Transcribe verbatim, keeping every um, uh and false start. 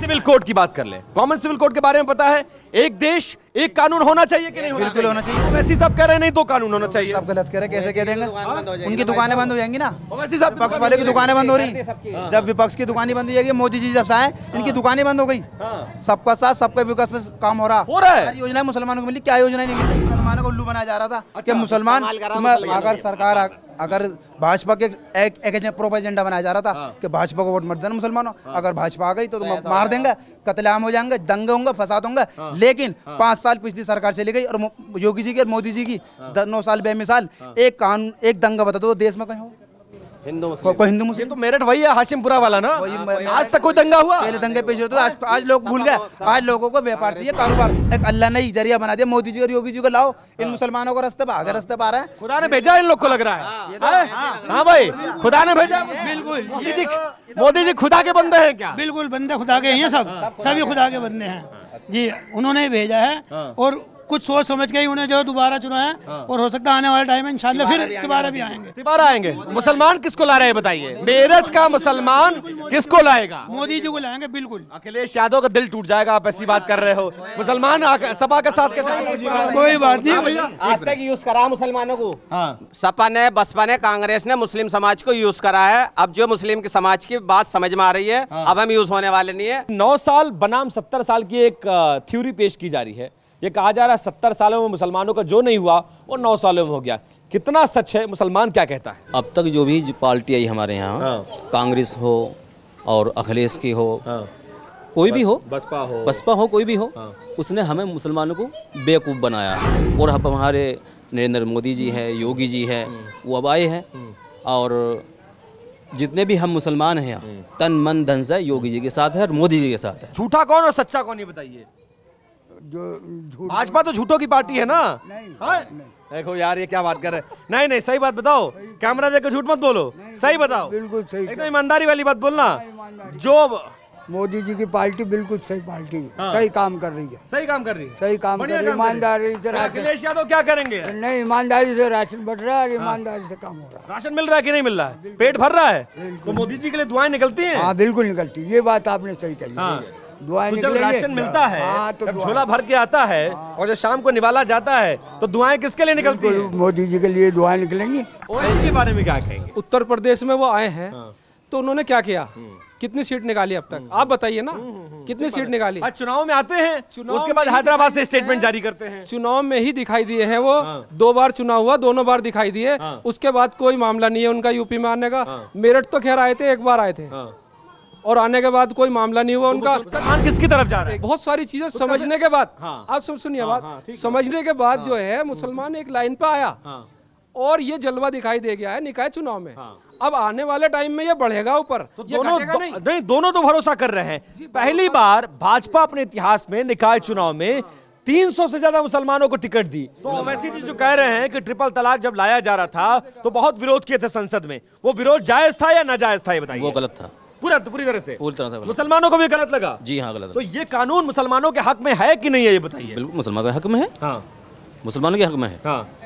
Civil code की बात कर ले, कॉमन सिविल कोड के बारे में पता है? एक देश एक कानून होना चाहिए कि नहीं होना बिल्कुल होना चाहिए। ओवैसी साहब कह रहे हैं नहीं तो कानून होना चाहिए। सब गलत कह रहे, कैसे कह देंगे? उनकी दुकानें बंद हो जाएंगी ना, ओवैसी साहब विपक्ष वाले की दुकानें बंद हो रही। जब विपक्ष की दुकानें बंद हो जाएगी, मोदी जी जब से आए इनकी दुकानें बंद हो गई। सबका साथ सबका विकास पे काम हो रहा हो रहा है। योजना मुसलमानों को मिली, क्या योजना नहीं मिली? मुसलमानों को उल्लू बनाया जा रहा था कि मुसलमान, अगर सरकार अगर भाजपा के एक एक प्रोपेजेंडा बनाया जा रहा था कि भाजपा को वोट मत देना मुसलमानों, अगर भाजपा आ गई तो तुम मार देंगे, कत्लेआम हो जाएंगे, दंगे होंगे, फसाद होंगे। लेकिन पांच साल पिछली सरकार चली गई और योगी जी की और मोदी जी की नौ साल बेमिसाल, एक कानून एक दंगा बता दो देश में कहीं हो? हिंदू को, को हिंदू मुस्लिम तो मेरठ वही है, हाशिमपुरा वाला ना। वही- आज तक कोई दंगा हुआ? पहले दंगे पेश होते थे, आज आज लोग भूल गए। आज लोगों को व्यापार चाहिए, कारोबार। एक अल्लाह ने ही जरिया बना दिया, मोदी जी और योगी जी को लाओ, इन मुसलमानों को रास्ते पर आगे रास्ते पा रहे हैं। खुदा ने भेजा इन लोग को लग रहा है। हाँ भाई, खुदा ने भेजा। बिल्कुल। मोदी जी मोदी जी खुदा के बंदे हैं क्या? बिल्कुल, बंदे खुदा के हैं, सब सभी खुदा के बंदे हैं जी। उन्होंने ही भेजा है और कुछ सोच समझ के ही उन्हें जो दोबारा चुना है, और हो सकता है आने वाले टाइम में इंशाल्लाह फिर दोबारा भी आएंगे। दोबारा आएंगे। मुसलमान किसको ला रहे हैं बताइए? मेरठ का मुसलमान किसको लाएगा? मोदी जी को लाएंगे बिल्कुल। अखिलेश यादव का दिल टूट जाएगा, आप ऐसी बात कर रहे हो। मुसलमान आके- सपा के साथ कैसे? कोई बात नहीं, आज तक यूज करा मुसलमानों को। सपा ने, बसपा ने, कांग्रेस ने मुस्लिम समाज को यूज करा है। अब जो मुस्लिम की समाज की बात समझ में आ रही है, अब हम यूज होने वाले नहीं है। नौ साल बनाम सत्तर साल की एक थ्योरी पेश की जा रही है। ये कहा जा रहा है सत्तर सालों में मुसलमानों का जो नहीं हुआ वो नौ सालों में हो गया। कितना सच है? मुसलमान क्या कहता है? अब तक जो भी पार्टी आई हमारे यहाँ, कांग्रेस हो और अखिलेश की हो, कोई भी हो, बसपा हो बसपा हो, कोई भी हो, उसने हमें मुसलमानों को बेवकूफ़ बनाया। और अब हमारे नरेंद्र मोदी जी है, योगी जी है, वो अब आए हैं और जितने भी हम मुसलमान हैं यहाँ, तन मन धन से योगी जी के साथ है और मोदी जी के साथ है। झूठा कौन और सच्चा कौन, ये बताइए। जो भाजपा तो झूठों की पार्टी है ना। हाँ? देखो यार, ये क्या बात कर रहे हैं? नहीं नहीं, सही बात बताओ, कैमरा देखकर झूठ मत बोलो, सही बताओ। बिल्कुल सही, एकदम ईमानदारी वाली बात बोलना। जो मोदी जी की पार्टी बिल्कुल सही पार्टी है, सही काम कर रही है, सही काम कर रही है, सही काम कर बढ़िया रही है। काम कर रही है। ईमानदारी से राशन, अखिलेश यादव क्या करेंगे? नहीं ईमानदारी से राशन बढ़ रहा है, ईमानदारी से काम हो रहा राशन मिल रहा है कि नहीं मिल रहा है? पेट भर रहा है? तो मोदी जी के लिए दुआएं निकलती हैं? है। हाँ बिल्कुल निकलती, ये बात आपने सही कही। हाँ। दुआएं तो जब निकलेंगे, राशन मिलता है, हाँ, तो जब दुआ- झोला भर के आता है और जब शाम को निवाला जाता है, तो दुआएं किसके लिए निकलती हैं? मोदी जी के लिए दुआएं निकलेंगी। ओवैसी के बारे में क्या कहेंगे? उत्तर प्रदेश में वो आए हैं तो उन्होंने क्या किया? कितनी सीट निकाली अब तक? आप बताइए ना, कितनी सीट निकाली? आज चुनाव में आते हैं, उसके बाद हैदराबाद से स्टेटमेंट जारी करते हैं। चुनाव में ही दिखाई दिए हैं वो। दो बार चुनाव हुआ, दोनों बार दिखाई दिए। उसके बाद कोई मामला नहीं है उनका यूपी में आने का। मेरठ तो खैर आए थे, एक बार आए थे, और आने के बाद कोई मामला नहीं हुआ उनका। मुसलमान किसकी तरफ जा रहे हैं? बहुत सारी चीजें समझने के बाद, आप सब सुनिए बात, समझने के बाद जो है मुसलमान एक लाइन पे आया और ये जलवा दिखाई दे गया है निकाय चुनाव में। अब आने वाले टाइम में ये बढ़ेगा ऊपर, तो ये दोनों घटेगा दो, नहीं। नहीं दोनों तो भरोसा कर रहे हैं। पहली बार भाजपा अपने इतिहास में निकाय चुनाव में तीन सौ से ज्यादा मुसलमानों को टिकट दी। तो ओवैसी जी जो कह रहे हैं कि ट्रिपल तलाक जब लाया जा रहा था तो बहुत विरोध किए थे संसद में, वो विरोध जायज था या नाजायज था, ये बताइए। वो गलत था, पूरा पूरी तरह से पूरी तरह से गलत। मुसलमानों को भी गलत लगा? जी हाँ, गलत। तो ये कानून मुसलमानों के हक में है कि नहीं है, ये बताइए। बिल्कुल मुसलमानों के हक में है। हाँ, मुसलमानों के हक में है। हाँ।